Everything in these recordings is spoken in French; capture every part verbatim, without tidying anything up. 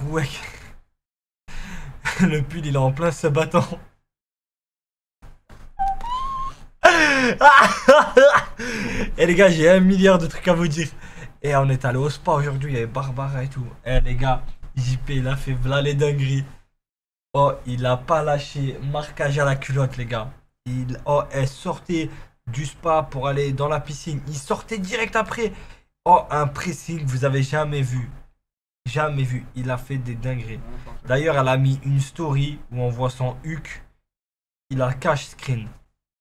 Ouais. Le pull il est en plein se battant. Et les gars, j'ai un milliard de trucs à vous dire. Et on est allé au spa aujourd'hui, il y avait Barbara et tout. Et les gars, J P il a fait v'là les dingueries. Oh, il a pas lâché, marquage à la culotte les gars. Il oh, elle sortait du spa pour aller dans la piscine. Il sortait direct après. Oh, un pressing, vous avez jamais vu. Jamais vu. Il a fait des dingueries. D'ailleurs, elle a mis une story où on voit son huc. Il a cash screen.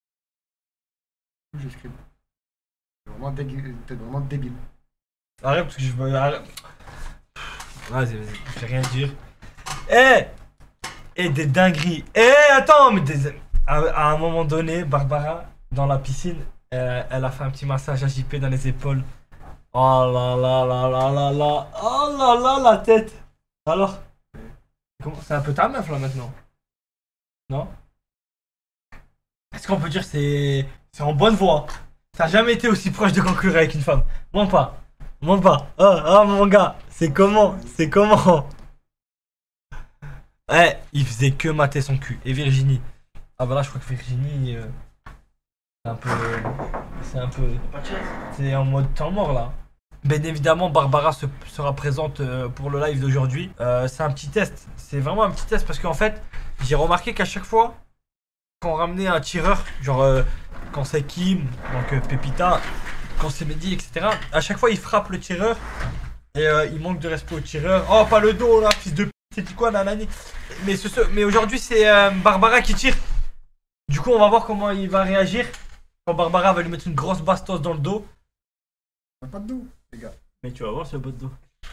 J'ai screen. T'es vraiment, dég... vraiment débile. Arrête parce que je veux. Arrête. Vas-y, vas-y, je vais rien dire. Eh Et des dingueries. Eh attends, mais des... à, à un moment donné, Barbara, dans la piscine, euh, elle a fait un petit massage à J P dans les épaules. Oh là là là là là là. Oh là là la tête. Alors comment... C'est un peu ta meuf là maintenant. Non? Est-ce qu'on peut dire que c'est c'est en bonne voie? T'as jamais été aussi proche de conclure avec une femme. Mens pas. Mens pas. Oh, oh mon gars. C'est comment? C'est comment? Eh, il faisait que mater son cul. Et Virginie. Ah bah là je crois que Virginie... Euh, c'est un peu... C'est un peu... C'est en mode temps mort là. Bien évidemment Barbara se, sera présente euh, pour le live d'aujourd'hui. Euh, c'est un petit test. C'est vraiment un petit test parce qu'en fait, j'ai remarqué qu'à chaque fois qu'on ramenait un tireur, genre euh, quand c'est Kim, donc euh, Pépita, quand c'est Mehdi, et cetera. À chaque fois il frappe le tireur et euh, il manque de respect au tireur. Oh pas le dos là, fils de p***, c'est dit quoi nanani. Mais, ce, ce, mais aujourd'hui c'est euh, Barbara qui tire. Du coup on va voir comment il va réagir quand Barbara va lui mettre une grosse bastos dans le dos. On a pas de dos, les gars. Mais tu vas voir ce bout de dos.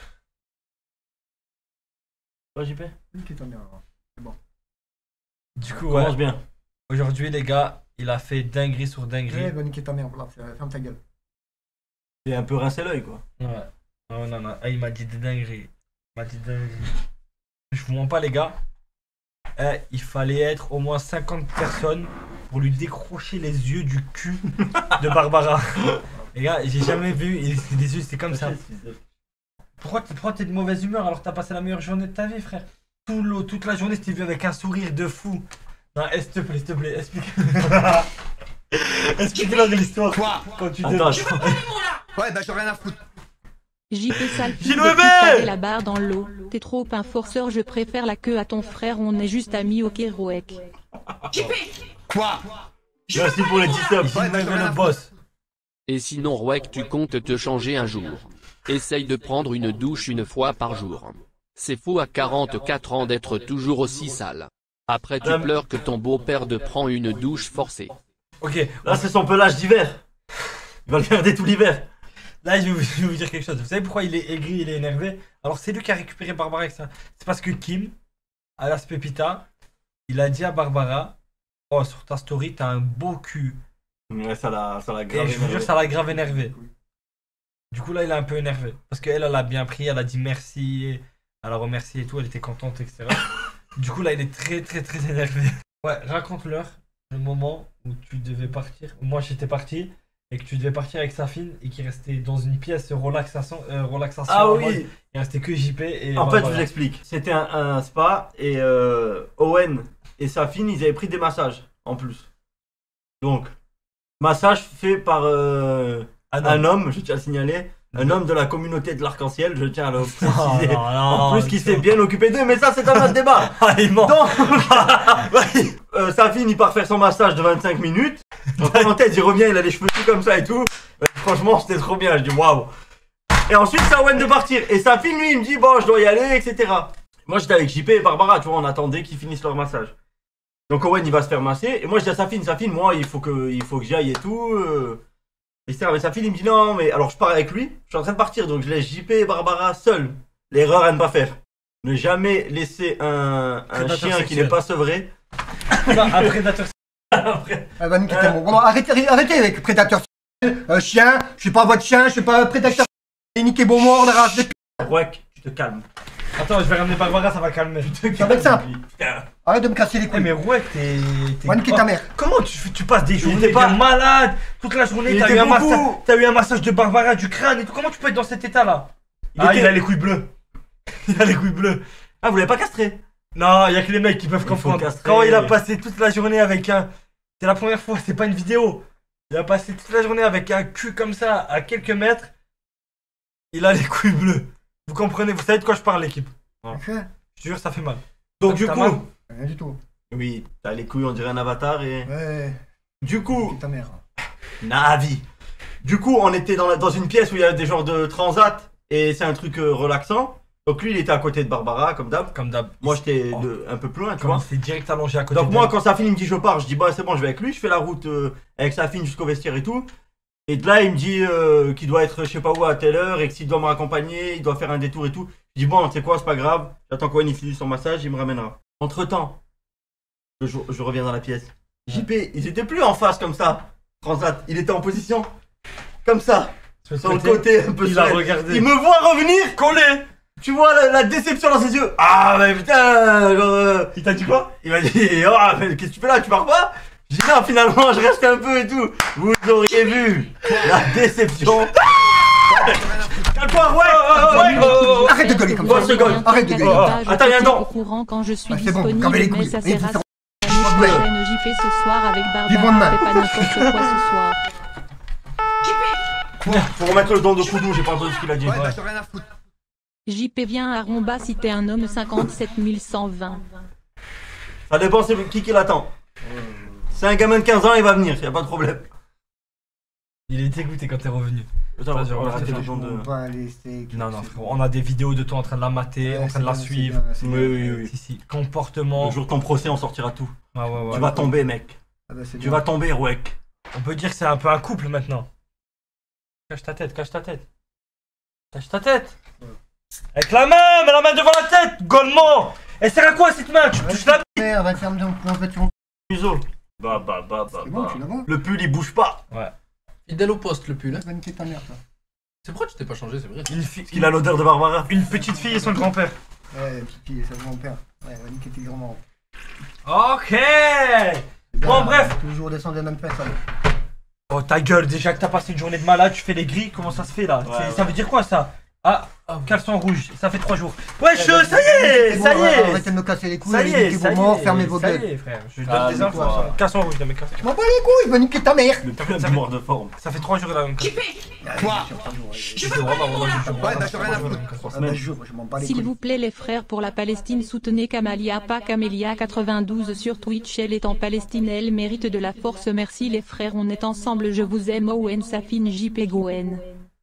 Toi J P? Niquez ta mère, c'est bon. Du coup Commence ouais. bien. Aujourd'hui les gars, il a fait dinguerie sur dinguerie. Ouais, va niquer ta mère, voilà, ferme ta gueule. C'est un peu rincé l'œil quoi. Ouais. Oh non non, ah, il m'a dit des dingueries. Il m'a dit des dingueries. Je vous mens pas les gars. Eh, il fallait être au moins cinquante personnes pour lui décrocher les yeux du cul de Barbara. Les gars, j'ai jamais vu, et c'est des yeux, c'est comme ça. Pourquoi t'es pourquoi t'es de mauvaise humeur alors que t'as passé la meilleure journée de ta vie, frère? Tout le, toute la journée, t'es vu avec un sourire de fou. Non, s'il te plaît, s'il te plaît, explique. Explique-leur l'histoire. Quoi? Quand tu Attends, te... Je veux pas les mots là. Ouais, bah j'en ai rien à foutre. J P sale Gilles fille de Weber pute, t'avais la barre dans l'eau. T'es trop un forceur, je préfère la queue à ton frère, on est juste amis, ok Roek. J P. Quoi? merci pour les dix subs. Gilles Weber, le boss. Et sinon Rouek tu comptes te changer un jour. Essaye de prendre une douche une fois par jour. C'est faux à quarante-quatre ans d'être toujours aussi sale. Après tu Euh, pleures que ton beau-père te prend une douche forcée. Ok, Là c'est son pelage d'hiver. Il va le garder tout l'hiver. là je vais, vous, je vais vous dire quelque chose. Vous savez pourquoi il est aigri, il est énervé? Alors c'est lui qui a récupéré Barbara avec ça. C'est parce que Kim, alias Pépita, il a dit à Barbara, oh sur ta story t'as un beau cul. Ouais, ça l'a ça l'a Et grave je vous jure énervé. ça l'a grave énervé. Du coup là il est un peu énervé. Parce qu'elle elle a bien pris, elle a dit merci, elle a remercié et tout, elle était contente, et cetera. Du coup là il est très très très énervé. Ouais, raconte-leur le moment où tu devais partir. Moi j'étais parti et que tu devais partir avec Safine et qu'il restait dans une pièce relaxation. Euh, relaxation Ah en mode, oui. il restait que J P et. En fait je Barbara. vous explique. C'était un, un spa et euh, Owen et Safine ils avaient pris des massages en plus. Donc massage fait par euh, Ah non. un homme, je tiens à le signaler. Un homme de la communauté de l'arc-en-ciel, je tiens à le préciser. Oh, non, non, en plus, qui non. s'est bien occupé d'eux, mais ça, c'est un autre débat. Ah, il ment. Donc, euh, Safine, il part faire son massage de vingt-cinq minutes. En parenthèse, il revient, il a les cheveux tout comme ça et tout. Ouais, franchement, c'était trop bien. Je dis waouh. Et ensuite, c'est à Owen de partir. Et Safine, lui, il me dit bon, je dois y aller, et cetera. Moi, j'étais avec J P et Barbara, tu vois, on attendait qu'ils finissent leur massage. Donc, Owen, il va se faire masser. Et moi, je dis à Safine, Safine, moi, il faut que, il faut que j'y aille et tout. Euh... Et cetera. Mais Safine, il me dit non, mais alors je pars avec lui. Je suis en train de partir, donc je laisse J P et Barbara seuls. L'erreur à ne pas faire. Ne jamais laisser un, un Prédateur chien qui sexuel. n'est pas sevré. Non, un prédateur. Après. Elle va niquer ta mère. Bon, arrêtez, arrêtez avec prédateur. Euh, chien, je suis pas votre chien, je suis pas prédateur. Et niquez bon mort, la race de p. Ouais, tu te calmes. Attends, je vais ramener Barbara, ça va calmer. Ça va être simple. Putain. Arrête de me casser les Eh couilles. mais ouais, t'es. t'es- Va niquer ta mère. Comment tu, fais- tu passes des journées était pas- bien malade toute la journée, Il t'as était eu, un beaucoup. massage- t'as eu un massage de Barbara du crâne et tout. Comment tu peux être dans cet état là? Il Ah, était- il a les couilles bleues. Il a les couilles bleues. Ah, vous l'avez pas castré? Non, y a que les mecs qui peuvent Il faut comprendre. castrer. Quand il a passé toute la journée avec un. C'est la première fois, c'est pas une vidéo. Il a passé toute la journée avec un cul comme ça, à quelques mètres. Il a les couilles bleues. Vous comprenez, vous savez de quoi je parle, l'équipe. Ok. Je te jure, ça fait mal. Donc, du T'as coup. mal Rien du tout. Oui, t'as les couilles, on dirait un avatar et. Ouais. Du coup. C'est ta mère. Navi. Du coup, on était dans, la- dans une pièce où il y avait des genres de transat et c'est un truc euh, relaxant. Donc lui, il était à côté de Barbara, comme d'hab. Comme d'hab. Moi, j'étais Oh. de- un peu plus loin, tu Comment vois. c'est direct allongé à côté Donc de moi, elle. quand Safin il me dit je pars, je dis bah c'est bon, je vais avec lui. Je fais la route euh, avec Safin jusqu'au vestiaire et tout. Et de là, il me dit euh, qu'il doit être je sais pas où à telle heure et que s'il doit me raccompagner, il doit faire un détour et tout. Je dis bon, tu sais quoi, c'est pas grave. J'attends qu'Owen il finisse son massage, il me ramènera. Entre temps, je, je reviens dans la pièce. J P, ils étaient plus en face comme ça. Transat, il était en position comme ça, Sur le sur le côté, côté un peu il a seul. regardé. Il me voit revenir, collé. Tu vois la, la déception dans ses yeux. Ah mais putain, genre, euh, Il t'a dit quoi? il m'a dit oh mais qu'est-ce que tu fais là, tu pars pas? J'ai dit non finalement je reste un peu et tout. Vous auriez vu la déception. Calme-toi, ouais, ouais, ouais, ouais. Arrête de gueuler comme Bon, ça. c'est bon. Arrête de gueuler. Oh, attends, il y a un don. Au courant quand je suis Ah, c'est bon, disponible, calmez les mais couilles. ça Et sert à vous- ça. Ouais. L'année J P ce soir avec Vivement Barbara, demain. fais pas n'importe quoi ce soir. Faut remettre le don de Koudou, j'ai pas entendu ce qu'il a dit. Ouais, bah j'ai rien à foutre. J P vient à Romba si t'es un homme cinquante-sept mille cent vingt. Ça dépend c'est qui qui l'attend. C'est un gamin de quinze ans, il va venir, y a pas de problème. Il est dégoûté quand t'es revenu. Attends, Vas-y, on on va va rater faire le don de. Pas les steaks. Non, non, c'est frérot, bon. on a des vidéos de toi en train de la mater, Ouais, en train c'est de la bien, c'est suivre. bien, c'est Oui, bien. oui, oui. Si, si. Comportement. Le jour de ton procès, on sortira tout. Ouais, ouais, ouais. Tu vas tomber, mec. Ah bah, c'est Tu bien. vas tomber, Rouek. On peut dire que c'est un peu un couple maintenant. Cache ta tête, cache ta tête. Cache ta tête. Avec la main, mets la main devant la tête, golemment. Elle sert à quoi cette main? Tu touches la. Merde, va te faire me dire en fait, tu montes. Museau. Bah, bah, bah, bah, C'est bon, bah. tu la vois. Le pull, il bouge pas. Fidèle au poste le pull. Hein. Va niquer ta mère, toi. C'est pourquoi tu t'es pas changé, c'est vrai. Une fille. Il a l'odeur de Barbara. Une petite fille et son grand-père. Ouais, pipi, ça va mon père. Ouais, va niquer tes grands-parents. Ok. C'est bien, Bon, bref. Toujours descendre les mêmes personnes. Oh ta gueule, déjà que t'as passé une journée de malade, tu fais les grilles, comment ça se fait là? Ouais, C'est- ouais. Ça veut dire quoi ça? Ah, Ah, caleçon rouge, ça fait trois jours. Wesh, Eh ben, ça y est, ça y Arrêtez est. de me casser les couilles, Ça y est, niquez ça vos y morts, est, fermez vos ça y gueules. est, frère. Je Ah, donne des mais infos. quoi. Caleçon rouge, non mais caleçon. Je m'en bats les couilles, va niquer ta mère. Le pull de mort de forme. Ça fait trois jours là. donc. Quoi Je veux vraiment, vraiment, je veux Ouais, bah j'ai rien à foutre. Trois Ah bah semaines. je je m'en bats les S'il couilles. vous plaît les frères pour la Palestine soutenez Kamalia pas Camélia quatre-vingt-douze sur Twitch, elle est en Palestine, elle mérite de la force, merci les frères, on est ensemble, je vous aime. Owen Safin J P Goen.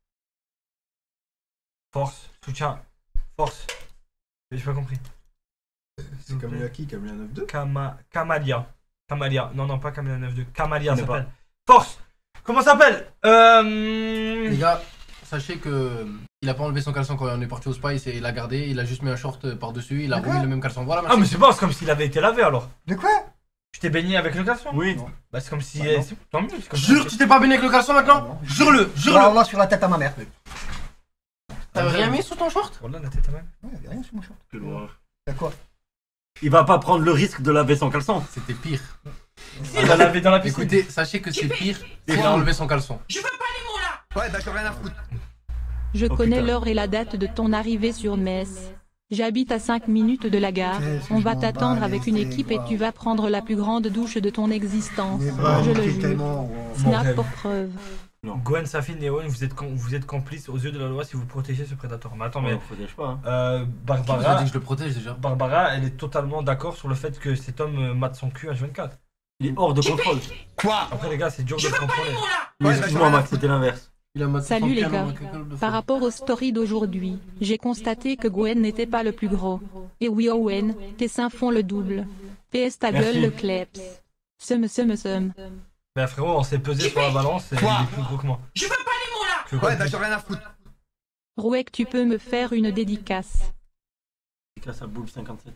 Force, soutien, force. J'ai pas compris. C'est Camélia qui Camélia neuf deux Kama... Kamalia. Kamalia. Non, non, pas Kamalia neuf deux. Kamalia Je connais s'appelle. Force. Comment ça s'appelle? Les Euh... gars, sachez que il a pas enlevé son caleçon quand on est parti au Spice et il l'a gardé, il a juste mis un short par dessus, il a D'accord. remis le même caleçon. Voilà, Ah merci. mais c'est bon, c'est comme s'il avait été lavé alors. De quoi? Tu t'es baigné avec le caleçon? Oui. Non. Bah c'est comme si... Bah, non. c'est- Tant mieux, c'est comme Jure, tu t'es pas baigné avec le caleçon Ah, maintenant? non. Jure-le, Jure jure-le. Allah sur la tête à ma mère. T'avais rien mis sous ton short? Voilà la tête à même. Ouais, y'avait rien sur mon short. Quelle horreur. Y'a quoi? Il va pas prendre le risque de laver son caleçon. C'était pire. Il l'a lavé dans la piscine. Écoutez, sachez que c'est pire, C'est il a fou. enlevé son caleçon. Ouais, bah j'ai rien à foutre. Je Oh, connais putain. l'heure et la date de ton arrivée sur Metz. J'habite à cinq minutes de la gare. Qu'est-ce que On je va m'en t'attendre bats avec les une steaks, équipe et wow. tu vas prendre la plus grande douche de ton existence. Mais va Je le niquer jure. tellement. wow. Mon Snap rêve. pour preuve. Gwen, Safin et Owen, vous êtes, com- vous êtes complices aux yeux de la loi si vous protégez ce prédateur. Mais attends, mais Mais protège pas. Hein. euh, Qui vous a Barbara, dit que je le protège déjà? Barbara, elle est totalement d'accord sur le fait que cet homme euh, mate son cul à vingt-quatre. Il est hors de contrôle. Quoi Après les gars, c'est dur de le contrôler. Oui, Ouais, excuse-moi, bah, Max, c'était l'inverse. Il a maté Salut, son les piano gars. avec quelqu'un de Par fou. rapport aux stories d'aujourd'hui, j'ai constaté que Gwen n'était pas le plus gros. Et oui Owen, tes seins font le double. P S ta Merci. gueule le kleps. Sum sum sum. Mais frérot, on s'est pesé sur la balance et Quoi il est plus gros que moi. Je veux pas les mots là. Ouais, bah j'ai rien à foutre. Rouek tu peux me faire une dédicace. C'est grâce à Boule cinquante-sept.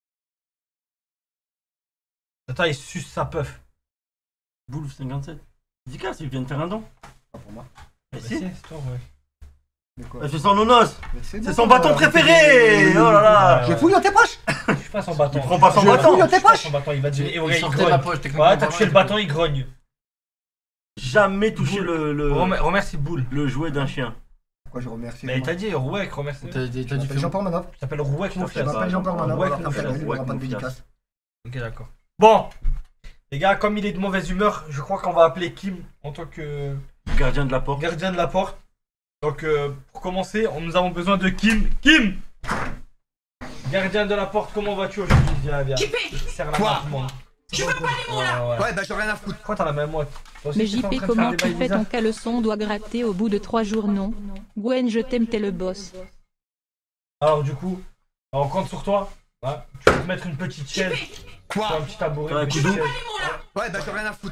Attends, il suce sa puff. Boule cinquante-sept. Dédicace, il vient de faire un don. Pas pour moi. Mais Bah, si. si, c'est toi, ouais. Mais quoi? Ah, c'est son nonos. Mais C'est bon, son bâton euh, préféré. Oh là là. Je fouille dans tes poches. Je suis pas son bâton. Il prend pas son Je bâton. fouille dans tes tes poches. Son bâton, il va dire. Et ouais, Il il sortait de la grogne. poche, techniquement. Ouais, t'as touché le bâton, il grogne. Jamais touché le, le, Remer- Remercie Boule. le jouet d'un chien. Pourquoi je remercie Mais t'as dit Rouek, remercie. T'as t'as Je dit m'appelle Flo. Jean-Paul Manoff. Tu t'appelles Rouek Je Confiance. m'appelle Jean-Paul Manoff. Ouais, Alors, confiance, il n'y ouais, aura pas de confiance. dédicace. Ok, d'accord. Bon, les gars, comme il est de mauvaise humeur, je crois qu'on va appeler Kim en tant que Gardien de la porte. gardien de la porte. Donc, euh, pour commencer, on, nous avons besoin de Kim. Kim Gardien de la porte, comment vas-tu aujourd'hui? Viens, viens. Serre la main à tout le monde. Tu veux pas les mots là? Ouais, ouais. Ouais, bah j'en ai rien à foutre. Pourquoi t'as la même moi? Toi aussi, Mais t'es J en P, train de comment faire des tu bails fais ton bizarres caleçon doit gratter au bout de trois jours, non? Gwen, je t'aime, t'es le boss. Alors, du coup, on compte sur toi. Hein. Tu peux te mettre une petite chaise, Quoi? un petit tabouret, Ouais, une petite Koudou. chaise. Ouais, bah j'en ai rien à foutre.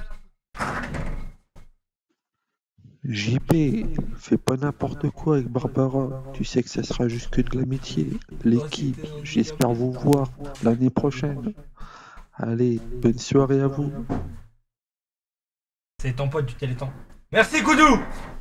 J P, fais pas n'importe quoi avec Barbara. Tu sais que ça sera juste que de l'amitié. L'équipe, j'espère vous voir l'année prochaine. Allez, bonne soirée à vous. C'est ton pote du Téléthon. Merci Koudou.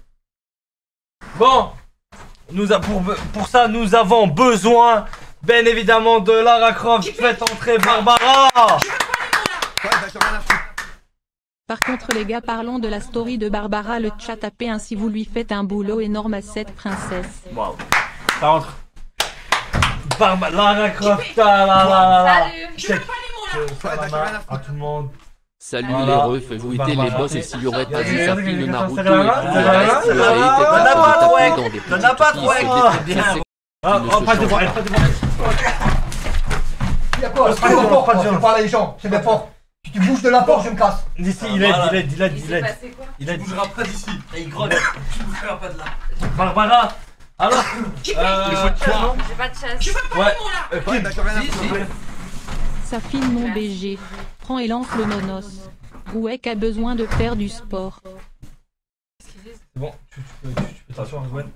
Bon, nous a, pour, pour ça, nous avons besoin, bien évidemment, de Lara Croft. Faites entrer Barbara. Ouais, bah j'en ai rien à foutre. Par contre les gars, parlons de la story de Barbara, le chat tapé ainsi vous lui faites un boulot énorme à cette princesse. Waouh. Ça rentre. Barbara, Lara Croft, ah là là là là. Salut. Check. Euh, Ouais, ça bah va j'en ai rien à à foutre. tout le monde. Salut Voilà. les refs, vous étiez les Barbara. boss et s'il y aurait pas Regardez, eu regardez, Safin, regardez, Naruto et regardez, tout le regardez, reste, regardez, vous auriez été regardez, passé regardez, taper regardez, dans des T'en as pas petites trop, filles, ouais. c'est des Bien. princesses Ah, qui ne oh, se pas devant, changent elle, pas devant. Y'a quoi? Pas C'est de la violence, porte, pas de moi, c'est violence. pas les gens, c'est mes portes. Si tu bouges de la porte, je me casse. D'ici, il aide, il aide, il aide, Il il s'est aide. passé quoi? Il aide. pas d'ici. Il grogne. Tu bougeras pas de là. Barbara. Alors, euh, J'ai pas de chasse. ouais, euh, Ouais, Kim, bah j'en ai rien à Si, foutre. si. Safin mon B G. Prends et lance le nonos. Gouek a besoin de faire du sport. c'est bon, tu, tu peux, tu, tu peux t'asseoir, Gwen.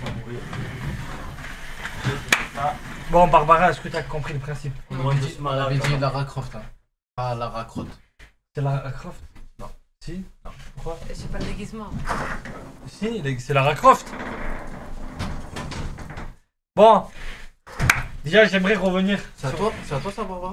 Bon, Barbara, est-ce que tu as compris le principe? On avait dit, on avait dit Lara Croft là. Pas Lara Croft. C'est Lara Croft? Non. Si? Non. Pourquoi? J'ai pas de déguisement. Si, c'est Lara Croft. Bon, déjà, j'aimerais revenir. C'est à sur- toi C'est à toi ça, Barbara?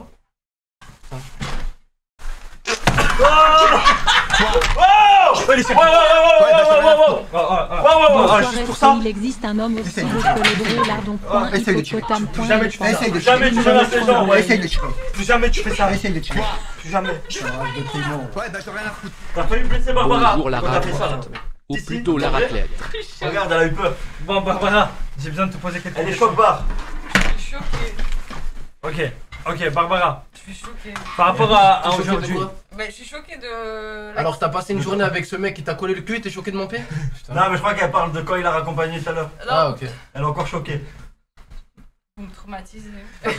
Oh, il est sur- Ouais, ouais, ouais, ouais, ouais, ouais, ouais, ouais, ouais. Ouais, ouais, ouais, ouais, ouais, Bonsoir, juste est-ce pour ça. qu'il existe un homme aussi Essaye. beau que les drôles lardons point, Essaye de tuer. hippopotame point, Jamais tu fais éléphant. ça. Essaye de Jamais tu menaces les gens, ouais. Essaye de tirer. Plus jamais tu fais ça. Essaye de tirer. Plus jamais. Ouais, bah j'en ai rien à foutre. T'as failli blesser Barbara. Bonjour quand Lara t'as fait ça, là. Croft. Ou Si, si, plutôt t'as la vu raclette. Regarde, elle a eu peur. Bon, Barbara, j'ai besoin de te poser quelques Elle est questions. choc-barre. Je suis choquée. Ok, ok, Barbara, Je suis choquée. par rapport à, à T'es choqué de aujourd'hui. quoi? Mais je suis choquée de. la- Alors t'as passé une journée avec ce mec qui t'a collé le cul et t'es choqué de mon pied? Putain. Non, mais je crois qu'elle parle de quand il a raccompagné tout à l'heure. Non, Ah ok. Elle est encore choquée. vous me traumatisez.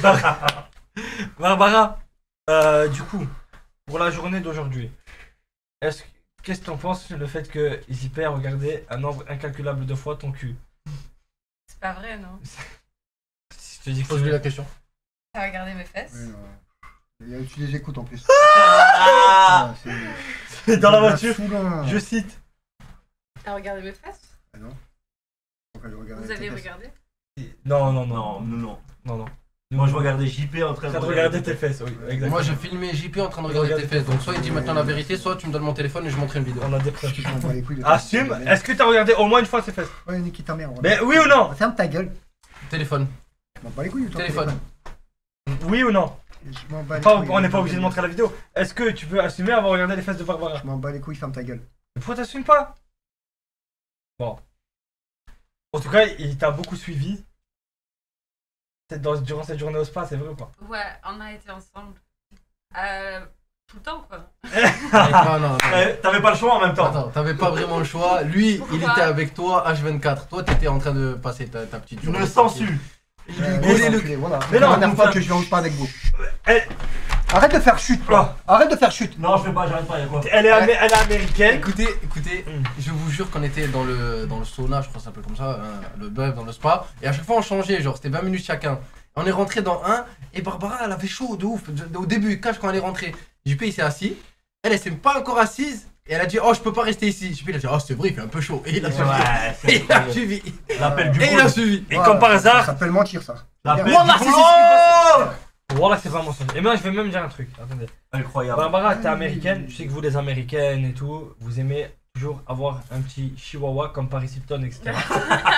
Barbara, euh, du coup, pour la journée d'aujourd'hui, est-ce que- qu'est-ce que t'en penses sur le fait que J P a regardé un nombre incalculable de fois ton cul? C'est pas vrai, non? Si je te dis que Pose-lui c'est la question. T'as regardé mes fesses? Il y a- Tu les écoutes en plus. Ah, Ah, c'est- c'est dans la c'est voiture, saoulant. je cite. T'as regardé mes fesses? Ah non. Pourquoi je regarde Vous tes avez fesses? regardé? Non, non, non, non, non, non. non, non. Moi, je regardais J P en train En de train de regarder tes fesses, oui, exactement. Moi j'ai filmé J P en train de regarder tes fesses. Donc soit il dit maintenant la vérité, soit tu me donnes mon téléphone et je montre une vidéo. On a des preuves. Je m'en bats les couilles de ta- Assume, est-ce que t'as regardé au moins une fois ses fesses? Ouais, nique ta mère. voilà. Mais oui ou non? Ferme ta gueule. Téléphone. Je m'en bats les couilles de ton Téléphone. Oui ou non? Je m'en bats les Pas- couilles. On n'est pas obligé de montrer la vidéo. Est-ce que tu peux assumer avoir regardé les fesses de Barbara? Je m'en bats les couilles, ferme ta gueule. Mais pourquoi t'assumes pas? Bon. En tout cas, il t'a beaucoup suivi. C'est dans- durant cette journée au spa, c'est vrai ou pas? Ouais, on a été ensemble. Euh. Tout le temps, quoi. Non, non, non. Eh, T'avais pas le choix en même temps. Attends, t'avais pas vraiment le choix. Lui, il Pourquoi était avec toi H vingt-quatre. Toi, t'étais en train de passer ta, ta petite Tu me journée. sensu. Il mais lui gueule, c'est le- enculé, voilà. Mais C'est non, la dernière vous fois faites- que je vais pas avec vous. Elle, Arrête de faire chute, toi. Arrête de faire chute. Non, je fais pas, j'arrête pas, y'a quoi? elle est, amé- elle est américaine. Écoutez, écoutez, Mm. je vous jure qu'on était dans le, dans le sauna, je crois que ça s'appelle comme ça, hein, le bœuf dans le spa, et à chaque fois on changeait, genre c'était vingt minutes chacun. On est rentré dans un, et Barbara elle avait chaud de ouf, de- au début, cache quand elle est rentrée. J P il s'est assis, elle elle s'est pas encore assise, et elle a dit oh je peux pas rester ici. J P il a dit oh c'est vrai il fait un peu chaud, et il a suivi. Ouais, Et il a c'est suivi. l'appel du Et il a boulot. suivi. Et Voilà, comme par Ça hasard, s'appelle mentir, ça. L'appel du Wallah, c'est- c'est ce qui boulot. voilà, c'est pas mensonge. Et moi, je vais même dire un truc. Attendez. Incroyable. Barbara, t'es américaine. Je sais que vous, les américaines et tout, vous aimez toujours avoir un petit chihuahua comme Paris Hilton, et cetera.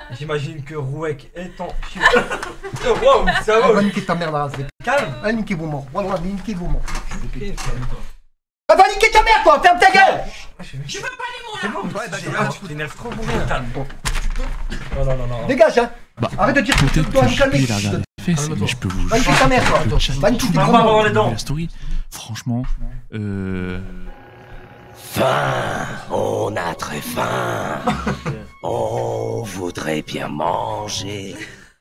J'imagine que Rouek est en... Wow, ça On va va. niquer ta mère là, c'est... Calme. Ah, niquez vos morts. Voilà, niquez vos morts. Ah, va niquer ta mère, toi. Ferme ta gueule. Je veux pas les mots là. C'est bon, Ouais, bah, ah, tu t'énerves trop pour rien. Calme. Non, non, non, non. Dégage, hein. Bah, Arrête de tirer sur peut-être toi, que nous calmer. J P il a regardé les fesses, mais je peux vous Va niquer ta mère, toi. le chat Va niquer tes Bah, gros on va morts. voir les dents. la story. Franchement, euh... Faim, on a très faim. On voudrait bien manger.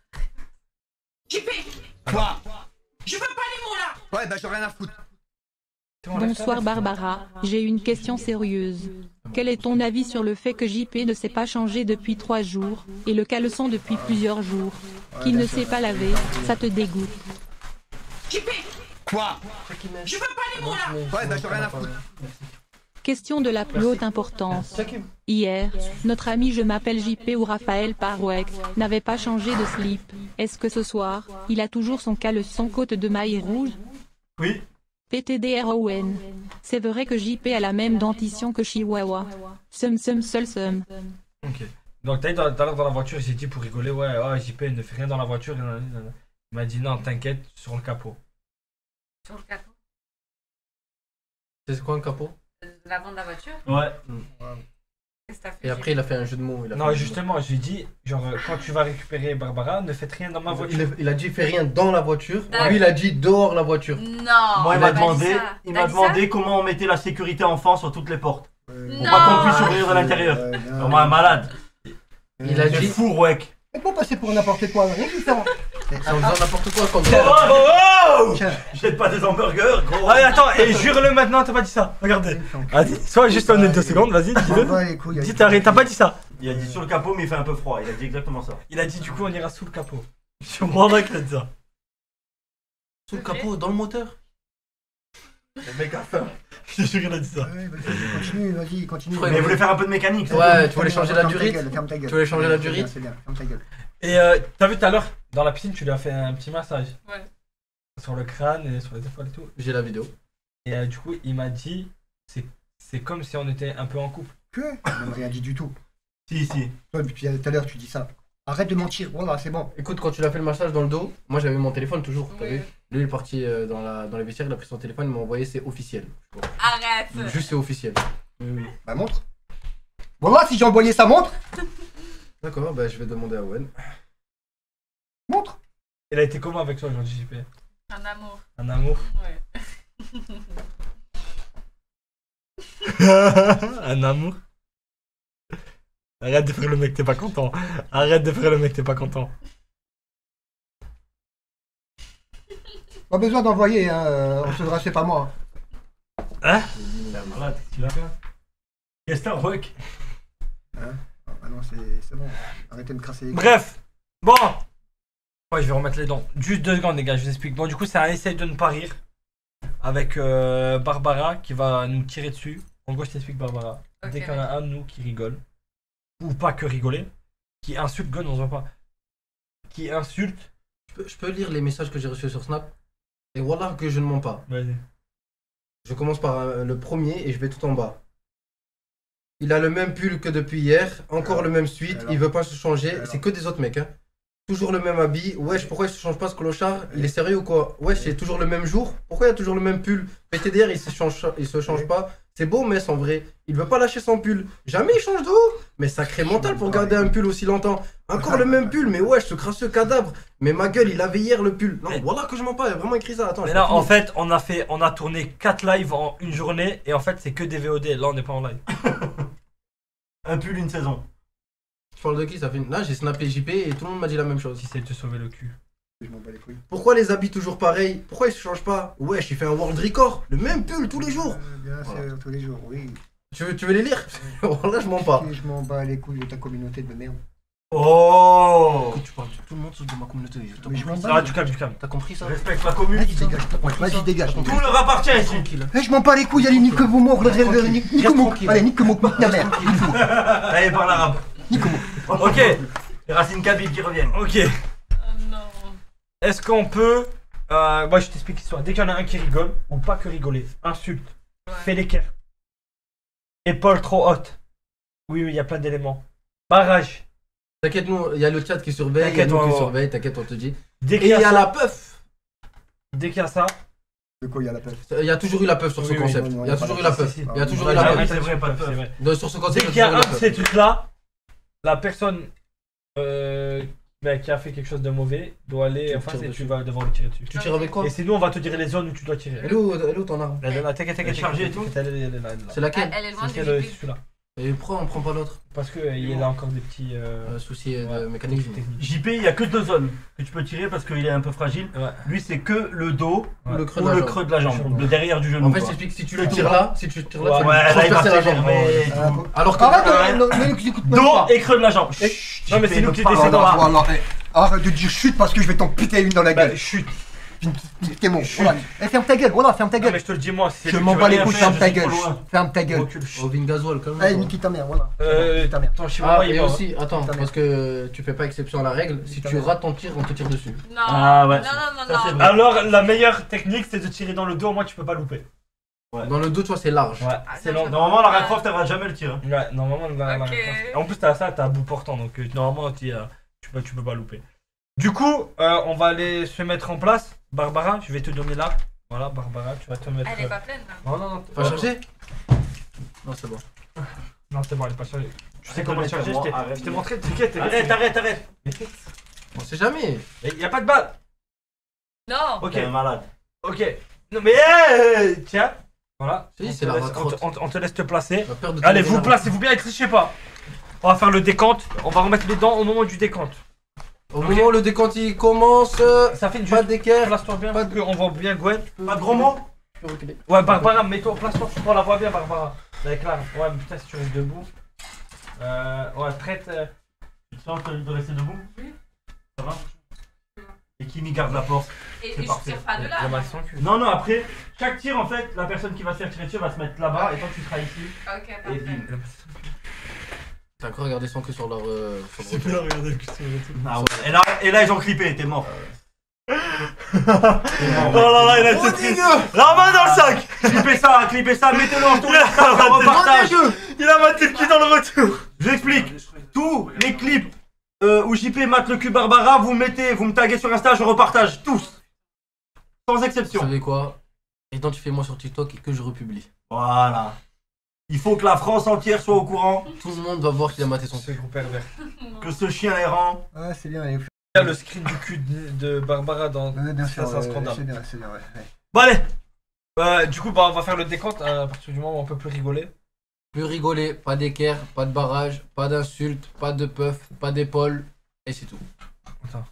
J P, Quoi? je veux pas les mots là. Ouais, bah, j'ai rien à foutre. Bonsoir Barbara, j'ai une question sérieuse. Quel est ton avis sur le fait que J P ne s'est pas changé depuis trois jours, et le caleçon depuis plusieurs jours, qu'il ne s'est pas lavé, ça te dégoûte? J P, Quoi? je veux pas les mots là. Ouais, bah, j'ai rien à foutre. Question de la plus haute importance. Hier, notre ami Je m'appelle J P ou Raphaël Parouek n'avait pas changé de slip. Est-ce que ce soir, il a toujours son caleçon côte de maille rouge? Oui. P T D R O N. C'est vrai que J P a la même dentition que Chihuahua. Sum sum seul sum. Ok. Donc t'as dit tout à l'heure dans la voiture, il s'est dit pour rigoler, ouais, ouais, J P ne fait rien dans la voiture. Il m'a dit non, t'inquiète, sur le capot. Sur le capot. C'est quoi un capot? L'avant de la voiture. Ouais. Qu'est-ce que t'as fait? Et après, il a fait un jeu de mots. Il a fait un Non, jeu de mots. justement, je lui ai dit, genre, euh, quand tu vas récupérer Barbara, ne faites rien dans ma voiture. Il a, il a dit fais rien dans la voiture. D'accord. Lui, il a dit dehors la voiture. Non. Moi, il on m'a a pas dit demandé, ça. il T'as m'a dit demandé ça comment on mettait la sécurité enfant sur toutes les portes. Pour Non. pas qu'on puisse ouvrir de l'intérieur. Vraiment un malade. Il a C'est dit. fou, Rouek. Mais pas passer pour n'importe quoi, rien de différent. C'est en faisant n'importe quoi quand Oh, oh, Tiens. Jette pas des hamburgers, gros. Allez, attends, et jure-le maintenant, t'as pas dit ça. Regardez. Vas-y, sois juste honnête deux secondes, vas-y, dis-le. Ouais, les couilles, Dis, t'as t'as pas dit ça. Il a dit sur le capot, mais il fait un peu froid. Il a dit exactement ça. Il a dit, du coup, on ira sous le capot. Je me rends qu'il a dit ça. Sous le capot, dans le moteur. Le mec a faim. Je te jure qu'il a dit ça. Ouais, vas-y, continue, vas-y, continue. Ouais, Mais il voulait faire un peu de mécanique. c'est Ouais, tout. tu voulais changer la Ferme ta durite. gueule, ferme ta gueule. Tu voulais changer la C'est bien, durite. C'est bien, ferme ta gueule. Et euh, t'as vu tout à l'heure, dans la piscine, tu lui as fait un petit massage. Ouais. Sur le crâne et sur les épaules et tout. J'ai la vidéo. Et euh, du coup, il m'a dit, c'est c'est comme si on était un peu en couple. Que? Il m'a rien dit du tout. Si, si. Toi, depuis tout à l'heure, tu dis ça. Arrête de mentir, voilà, c'est bon. Écoute, quand tu l'as fait le massage dans le dos, moi j'avais mon téléphone toujours, t'as Oui. vu? Lui il est parti euh, dans, la, dans les vestiaires, il a pris son téléphone, il m'a envoyé c'est officiel. Arrête. Juste c'est officiel. Bah, montre. Voilà, si j'ai envoyé ça, montre. D'accord, bah je vais demander à Owen. Montre. Il a été comment avec toi aujourd'hui, J P? Un amour. Un amour. Ouais. Un amour. Arrête de faire le mec, t'es pas content. Arrête de faire le mec, t'es pas content. Pas besoin d'envoyer, hein. euh, On se verra, c'est pas moi. Hein? Malade, tu l'as fait. Qu'est-ce que t'as, Rouek? Hein ah non, c'est c'est bon. Arrêtez de me crasser les couilles. Bref. Bon. Ouais, je vais remettre les dents. Juste deux secondes, les gars, je vous explique. Bon, du coup, c'est un essaye de ne pas rire. Avec euh, Barbara qui va nous tirer dessus. En gros, je t'explique, Barbara. Ok. Dès qu'il y en a un de nous qui rigole, ou pas que rigoler, qui insulte, Gon, on se voit pas. Qui insulte. Je peux, je peux lire les messages que j'ai reçus sur Snap. Et voilà que je ne mens pas. Vas-y. Je commence par euh, le premier et je vais tout en bas. Il a le même pull que depuis hier, encore Alors, le même suite, alors, il veut pas se changer, alors. c'est que des autres mecs hein. Toujours le même habit, wesh pourquoi il se change pas ce clochard? Il est sérieux ou quoi? Wesh c'est toujours le même jour, pourquoi il y a toujours le même pull? P T D R il se change, il se change pas, c'est beau mais en vrai, il veut pas lâcher son pull, jamais il change de haut, mais sacré mental pour garder un pull aussi longtemps. Encore le même pull, mais wesh ce crasseux cadavre, mais ma gueule il avait hier le pull. Non voilà que je mens pas, il a vraiment écrit ça, attends. Mais je là, peux en finir. fait, on a fait, on a tourné quatre lives en une journée et en fait, c'est que des V O D. Là, on n'est pas en live. Un pull, une saison. Tu parles de qui ça fait une... Là j'ai snappé J P et tout le monde m'a dit la même chose. Si c'est de te sauver le cul. Je m'en bats les couilles. Pourquoi les habits toujours pareils? Pourquoi ils se changent pas? Wesh, il fait un world record, le même pull tous les jours. Euh, Bien sûr, tous les jours, oui. Tu veux, tu veux les lire? Là, je mens pas. Et je m'en bats les couilles de ta communauté de merde. Oh. Écoute, tu parles de tout le monde sauf de ma communauté. T'as Mais je compris m'en ça? bats. Ah, du calme, du calme. T'as compris ça? Respecte la commune. Vas-y, dégage. Vas-y, dégage. Tout leur appartient ici. Tranquille. Eh, je m'en bats les couilles, allez, nique vos morts, Reste tranquille. nique nique Reste mon. tranquille. Allez, nique mon, nique ta mère. Allez, parle arabe. Nique mon. Ok, Les racines kabyles qui reviennent. ok. Oh non. Est-ce qu'on peut. Euh, moi, je t'explique l'histoire. Dès qu'il y en a un qui rigole, ou pas que rigoler, insulte, Ouais. fait l'équerre, épaule trop haute. Oui, oui, il y a plein d'éléments. Barrage. T'inquiète, nous, il y a le chat qui surveille, il y a nous qui surveille, t'inquiète, on te dit. Dès Et qu'il il y y a a ça- la puff. Dès qu'il y a ça. De quoi il y a la puff? Il y a toujours eu la puff sur ce Oui, oui, concept. non, non, Il y a pas toujours eu la la puff. puff. Si, si. Il y a toujours Ah, eu la oui, puff. c'est vrai, pas de puff. C'est vrai. De- Sur ce Dès concept, qu'il y a il y un a de toujours eu ces la puff. trucs-là, la personne euh, bah, qui a fait quelque chose de mauvais doit aller Tu en tires face et dessus. tu vas devoir le tirer dessus. Tu tires avec quoi? Et c'est nous, on va te dire les zones où tu dois tirer. Elle est où, elle est où ton arme? Elle est là, t'inquiète, t'inquiète, chargée et tout. Elle est là, elle est là, elle est là. C'est laquelle? Elle est loin C'est du celle- J P. celui-là. Et pourquoi on prend pas l'autre? Parce qu'il y a encore des petits euh, Euh, Souci de ouais, mécanique. techniques. J P, il y a que deux zones que tu peux tirer parce qu'il est un peu fragile. Ouais. Lui, c'est que le dos Ou le creux ou de la le jambe. creux de la jambe, donc le derrière du genou. En fait, quoi. j'explique, si tu Le le tires tires là, si tu tires là, tu Ouais, vas là, il va transpercer la te jambe. mais- Ah, bon. Alors que Arrête, Ouais. euh, ne- ne- n'écoute même Dos pas. et creux de la jambe. Non, mais c'est nous qui Oh, décidons non, là. voilà, eh, arrête de dire chute parce que je vais t'en piquer une dans la Bah, gueule. chut. T'es bon, voilà. Eh, ferme ta gueule, voilà, ferme ta Non, mais gueule. je te le dis moi, c'est Je lui m'en qui bats veut les rien couilles, faire, ferme je ta suis trop gueule. loin. Ferme ta gueule. Recule. Au vin gasoil, quand Eh, même. nique ta mère, voilà. Euh, Nique ta mère. Attends, je sais Ah, pas, et il va. aussi, attends, Putain, parce que tu fais pas exception à la règle, si tu rates ton tir, on te tire dessus. Non. Ah ouais. Non, non, Ça, non, c'est non. vrai. Alors, la meilleure technique, c'est de tirer dans le dos, au moins tu peux pas louper. Dans le dos, tu vois, c'est large. Ouais, Ah, c'est non, long. je- Normalement, Lara Croft, elle va jamais le tirer. Ouais, normalement, la, la- Ok. En plus, t'as ça, t'as un bout portant, donc euh, normalement, t'y, euh, tu, peux, tu peux pas louper. Du coup, euh, on va aller se mettre en place. Barbara, je vais te donner là. Voilà, Barbara, tu vas te mettre. Elle est pas pleine là. Non, non, non. Pas chargé? Non, c'est bon. Non, c'est bon, elle est pas chargée. Tu sais Arrête comment de charger, mettre je moi, t'ai arrête je t'ai de montré, t'inquiète. Arrête, arrête, arrête. On sait jamais. Il y a pas de balle. Non. Ok, T'es un malade. ok. Non, mais hey, tiens. Voilà. Si, On c'est te la laisse- on, recrotte. te, on te- on te laisse te placer. La peur de Allez, tirer vous la placez-vous bien et trichez pas. On va faire le décompte. On va remettre les dents au moment du décompte. Au moment où le décompte il commence, euh, Ça fait une pas d'équerre. Place-toi bien. Pas Pas de... On voit bien Gwen. Pas de gros mots? Tu peux reculer. Ouais, Barbara, mets-toi, place-toi. On la voit bien, Barbara. Avec là. Ouais, mais putain, si tu restes debout. Euh, ouais, traite. euh, Tu te sens de rester debout? Oui. Ça va? Et qui m'y garde la porte? Et, C'est et je parfait. tire pas de la là. main sans cul. Non, non, après, chaque tir, en fait, la personne qui va se faire tirer dessus va se mettre là-bas et toi, tu seras ici. Ok, Et parfait. bim. T'as encore regardé son cul sur leur. euh, sur le retour. regarder le cul sur le truc. Ah ouais. Et là, et là, ils ont clippé, t'es mort. T'es Oh là là, il a été triste. La main dans le sac. Clippez ça, clippez ça, mettez-le en tour, en repartage. Il a maté le cul dans le retour. J'explique. Tous les clips euh, où J P mate le cul Barbara, vous mettez, vous me taguez sur Insta, je repartage tous. Sans Vous exception. savez quoi? Identifiez-moi sur TikTok et que je republie. Voilà. Il faut que la France entière soit au courant Tout le monde va voir qu'il a maté son Ce cul. gros pervers. que ce chien errant. Ah, c'est bien, il faut- Il y a le screen du cul de, de Barbara dans. Ouais, bien sûr, Ça, c'est un ouais, scandale. c'est bien, c'est bien, ouais. ouais. Bon, allez. Euh, du coup, bah, on va faire le décompte à partir du moment où on peut plus rigoler. Plus rigoler, pas d'équerre, pas de barrage, pas d'insultes, pas de puff, pas d'épaule, et c'est tout. Attends.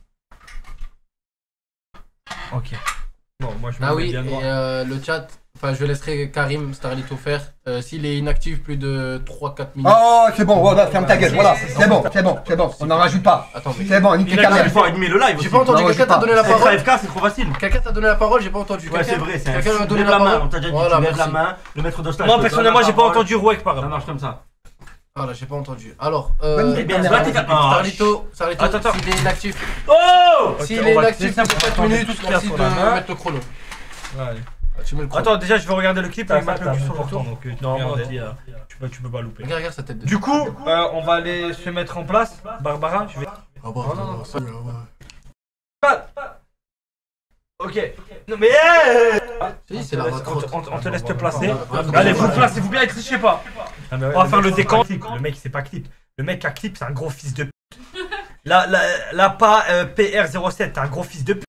Ok. Bon, moi je me Ah mets oui, bien et droit. euh, le chat, enfin je laisserai Karim Starlito faire. Euh, S'il est inactif plus de trois quatre minutes. Oh, c'est bon, voilà, ferme ta gueule, voilà. C'est bon, c'est bon, c'est bon, on n'en rajoute pas. Attends, mais C'est bon, nique Il ta a mère. une fois et demi le live. j'ai aussi. pas entendu, Non, quelqu'un j'ai t'a pas. donné la Avec parole. F K, c'est trop facile. Quelqu'un t'a donné la parole, j'ai pas entendu. Ouais, Quelqu'un- c'est vrai, c'est un Quelqu'un m'a donné lève la la main. parole. On t'a déjà dit, Voilà, tu lèves la merci. main. Le maître de stage. Moi te personnellement, donne j'ai la pas parole. entendu Rouek par Ça exemple. marche comme ça. Voilà, j'ai pas entendu. Alors, Bonne euh, nuit, Eh bien, ta Zlatan, mère. il a- Starlito, Starlito, Attends, attends. s'il est inactif, Oh s'il on est va inactif laisser ça pour pour quatre attendre minutes, tout ce qu'il y a merci sur de la main. mettre le chrono. Ouais. Ah, tu mets le chrono. Attends, déjà je vais regarder le clip T'as avec ça, ma t'as cul un sur le retour. retour, donc euh, normalement Regardez. euh, tu, peux, tu peux pas louper. Regarde, regarde sa tête de. Du coup, euh, on va aller se mettre en place. Barbara, je vais. Ah bah, non, non, ça, là, ouais. Pas- pas- Ok. Non mais hey Si, c'est on, la te laisse- on, recrotte. te- on te- on te laisse te placer. Ah, Allez, ouais. vous placez-vous bien et trichez pas. On va faire le décompte. Le mec, c'est pas clip. Le mec à clip, c'est un gros fils de pute. Là, là, là pas euh, P R zéro sept, t'es un gros fils de pute.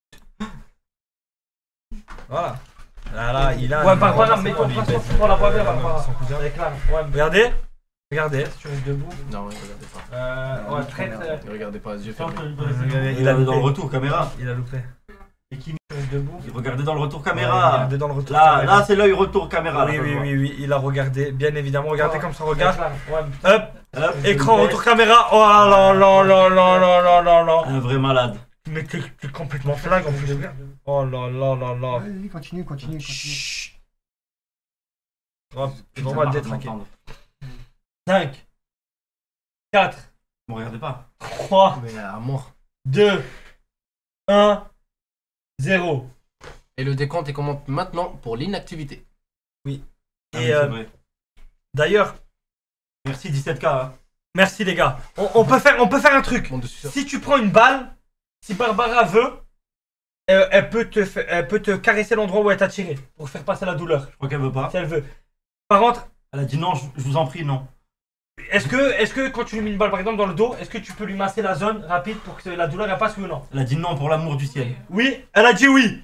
Voilà. Là, là, il a. Ouais, Barbara, mets-toi en place, on la voit bien, Barbara. Avec là. Ouais, regardez. Regardez, si tu restes debout. Non, ouais, regardez pas. Euh, ouais, traite. euh, Ne regardez pas, j'ai fermé. Il a dans le retour caméra. Il a loupé. Et qui Tu restes debout. regardez dans le retour Ouais, caméra. regardez dans le retour Là, caméra. là, c'est l'œil retour caméra. Oui, là, oui, je oui, oui, il a regardé, bien évidemment. Regardez Oh. comme ça, regarde. vois. Hop, Hop, écran, je retour caméra. Oh là là là là là là là là. Un vrai malade. Mais t'es t'es complètement flag en plus. Oh là là là là. Vas-y, continue, continue, continue. Ouais, Putain, vraiment arrête d'être de tranquille. m'entendre. cinq, quatre, Bon, regardez pas. trois, Mais à mort. deux, un, zéro. Et le décompte est comment maintenant pour l'inactivité. Ah, Et mais c'est euh, vrai. d'ailleurs, Merci dix-sept K. hein. Merci les gars. On, on peut faire, on peut faire un truc. Si tu prends une balle, si Barbara veut, elle, elle peut te, fa- elle peut te caresser l'endroit où elle t'a tiré pour faire passer la douleur. Je crois qu'elle veut pas. Si elle veut. Par contre, elle a dit non. Je, je vous en prie, non. Est-ce que, est-ce que quand tu lui mets une balle par exemple dans le dos, est-ce que tu peux lui masser la zone rapide pour que la douleur elle passe, oui ou non? Elle a dit non pour l'amour du ciel. Oui, elle a dit oui.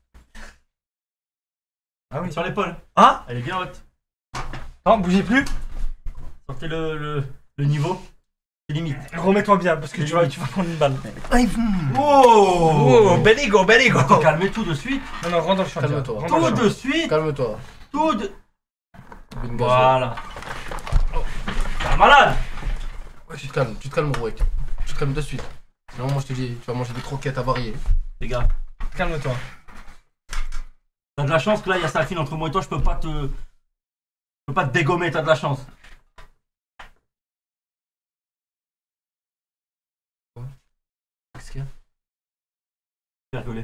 Ah oui. Sur l'épaule. Hein? Elle est bien haute. Non, bougez plus. Sortez le, le, le niveau. C'est limite. Remets-toi bien parce que tu vas, tu vas prendre une balle. Oh, Oh, bel ego, bel ego. Attends, calme tout de suite. Non, non, rentre dans le champ. Calme-toi. Rentre dans le Tout champ. de suite. Calme-toi. Tout de... Bingo. Voilà. T'es un malade. Ouais, tu te calmes, tu te calmes, Rouek. Tu te calmes de suite. Sinon, moi je te dis, tu vas manger des croquettes avariées. Les gars, calme-toi. T'as de la chance que là, il y a Salfine entre moi et toi, je peux pas te... Je peux pas te dégommer, t'as de la chance. Qu'est-ce qu'il y a? J'ai rigolé.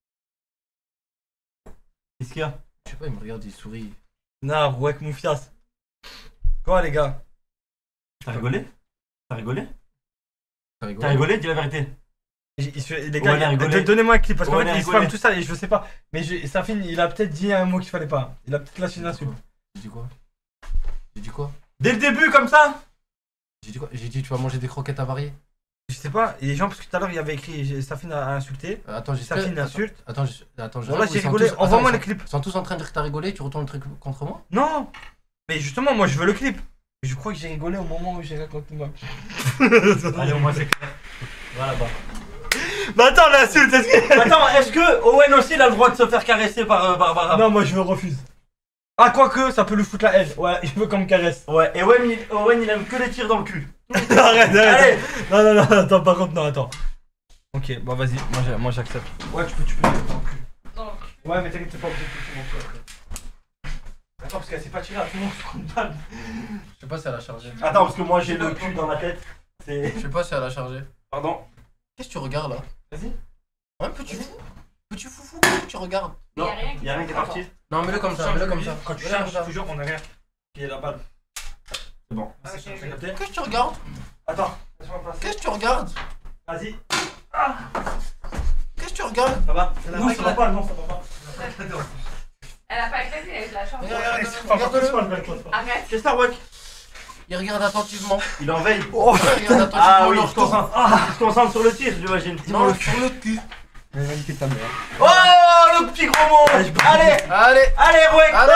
Qu'est-ce qu'il y a? Je sais pas, il me regarde, il sourit. Non, Rouek Moufias. Quoi les gars? T'as rigolé? T'as rigolé? T'as rigolé? T'as rigolé? Dis la vérité. Il- il se- Les gars, Ouais, il y a- rigolé. don- donnez-moi un clip parce qu'en Ouais, fait il rigolé. spam tout ça et je sais pas. Mais je... Safine, il a peut-être dit un mot qu'il fallait pas. Il a peut-être lâché une insulte. J'ai dit quoi? J'ai dit quoi? Dès le début, comme ça? J'ai dit quoi? J'ai dit, tu vas manger des croquettes avariées? Je sais pas, et les gens, parce que tout à l'heure il y avait écrit j'ai- Safine a insulté. Euh, attends, j'ai Safine insulte. Attends, je... attends, je... Bon, là, j'ai ils sont rigolé. tous- Envoie-moi attends, les ils clips. sont- Ils sont tous en train de dire que t'as rigolé, tu retournes le truc contre moi? Non! Mais justement, moi je veux le clip. Je crois que j'ai rigolé au moment où j'ai raconté moi. Allez, au moins c'est clair. Voilà, bah. Mais attends, l'insulte, est-ce que. Attends, est-ce que Owen aussi il a le droit de se faire caresser par euh, Barbara? Non, moi je me refuse. Ah, quoique, ça peut lui foutre la haine. Ouais, il veut qu'on me caresse. Ouais, et Owen il, Owen, il aime que les tirs dans le cul. arrête, arrête. Allez. Non, non, non, attends, par contre, non, attends. Ok, bon, vas-y, moi j'ai- moi, j'accepte. Ouais, tu peux, tu peux le mettre dans le cul. Dans le cul. Ouais, mais t'inquiète, t'es pas obligé de toucher mon cul après. Attends, parce qu'elle s'est pas tirée à tout le monde sur une balle. Je sais pas si elle a chargé. Attends, parce que moi j'ai le cul dans la tête. C'est. Je sais pas si elle a chargé. Pardon. Qu'est-ce que tu regardes là? Vas-y. Ouais, petit fou. Petit foufou, qu'est-ce que tu regardes? Non, y a rien qui est parti. Non, mets-le comme ça, mets-le comme ça. Quand tu Mets-le charges, comme ça. toujours, on est rien. Il y a la balle. C'est bon. Ah, ok, j'ai capté. Qu'est-ce que tu regardes? Attends, laisse-moi passer. Qu'est-ce que tu regardes? Vas-y. Qu'est-ce que tu regardes? Ça va? Non, ça va pas, non, ça va pas. Elle a pas éclaté, elle a eu de la chance. Regarde, regarde, Regarde-le. regarde-le. Arrête. Qu'est-ce que t'as, Wack? Il regarde attentivement. Il est en veille. Oh, Il regarde attentivement. Ah oui, le il se retour. concentre. Il se concentre sur le tir, j'imagine. Non, sur le cul. Mais va niquer ta mère. Oh, le petit gros mot. Allez, Allez. allez, Rouek. Allez.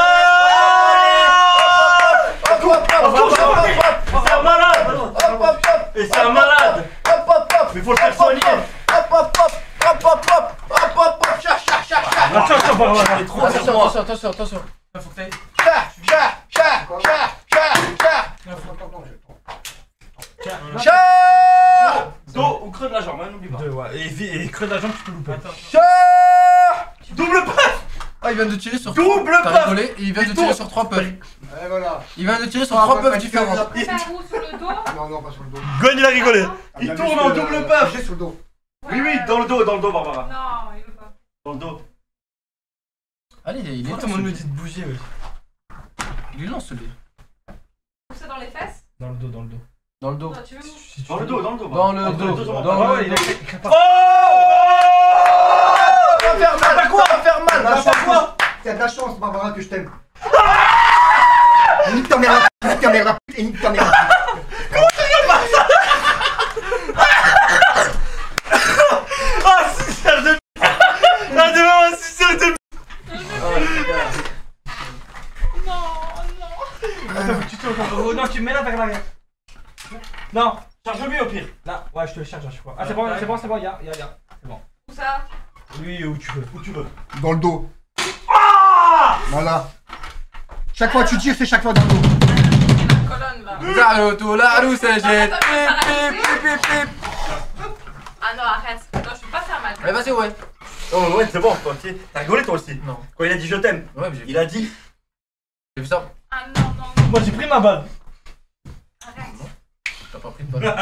Hop, hop, hop, hop, hop, hop, C'est un malade. hop, hop, hop. Et c'est un malade. Hop, hop, hop. Mais faut le faire soigner. Hop, hop, hop. Hop, hop, hop. Hop, hop, hop. Cherche, cherche, cherche, cherche. Attention, attention, Barbara. Il est trop sur Attention, moi. attention, attention, attention. Faut que t'ailles. Cherche, cherche, cherche, cherche, cherche, cherche. Cherche. Dos ou creux de la jambe, hein, n'oublie pas. Deux, ouais. Et, vi- et creux de la jambe, tu peux louper. Cherche. Double puff. Ah, il vient de tirer sur Double T'as puff. rigolé et il vient de tirer sur trois puffs. Et voilà. Il vient de tirer sur Ah, trois bah, puffs bah, différents. bah, Faire où sur le dos? Non, non, pas sur le dos. Gogne, il a rigolé. Il Ah, tourne bah, en juste, double euh, puff. Juste sur le dos. Oui, oui, dans le dos, dans le dos, Barbara. Non, il veut pas. Dans le dos. Allez, il est Pourquoi tout le monde me dit de bouger, wesh? Il est lent celui. Tout ça dans les fesses? Dans le dos, dans le dos. Dans le dos. Non, tu veux où? Si tu Dans le veux. dos, dans le dos. Dans le Entre dos. les deux, on va Dans pas. Ah le ouais, il a dos. écrit pas. Oh. Ça va faire mal, ça va faire mal. T'as de la Ça va faire quoi? chance, T'as de la chance, Barbara, que je t'aime. Nique ta mère la pute, nique ta mère la pute et nique ta mère la pute. Ah, suceur de. Ah, de maman, suceur de. Non, non. Attends, faut que tu tournes. Oh, non, tu me mets là vers l'arrière. Non, Charge-lui au pire. là, ouais, je te le charge à chaque fois. Ah, c'est bon, c'est bon, c'est bon, y'a, y'a, y'a. C'est bon. Où ça? Lui, où tu veux. Où tu veux. Dans le dos. Ah. Voilà. Chaque fois que tu tires, c'est chaque fois dans le dos. La colonne là. Zaro tout la roue c'est jet. Attends, Pip attends, pip pip pip pip. Ah non, arrête. Non, je peux pas faire mal. Allez, vas-y, ouais. Oh, ouais, c'est bon, toi, tu sais. T'as rigolé, toi aussi. Non. Quand il a dit je t'aime, Ouais, mais j'ai il a dit. j'ai vu ça. Ah non, non, non. Moi, j'ai pris ma balle. Arrête. T'as pas pris de balle.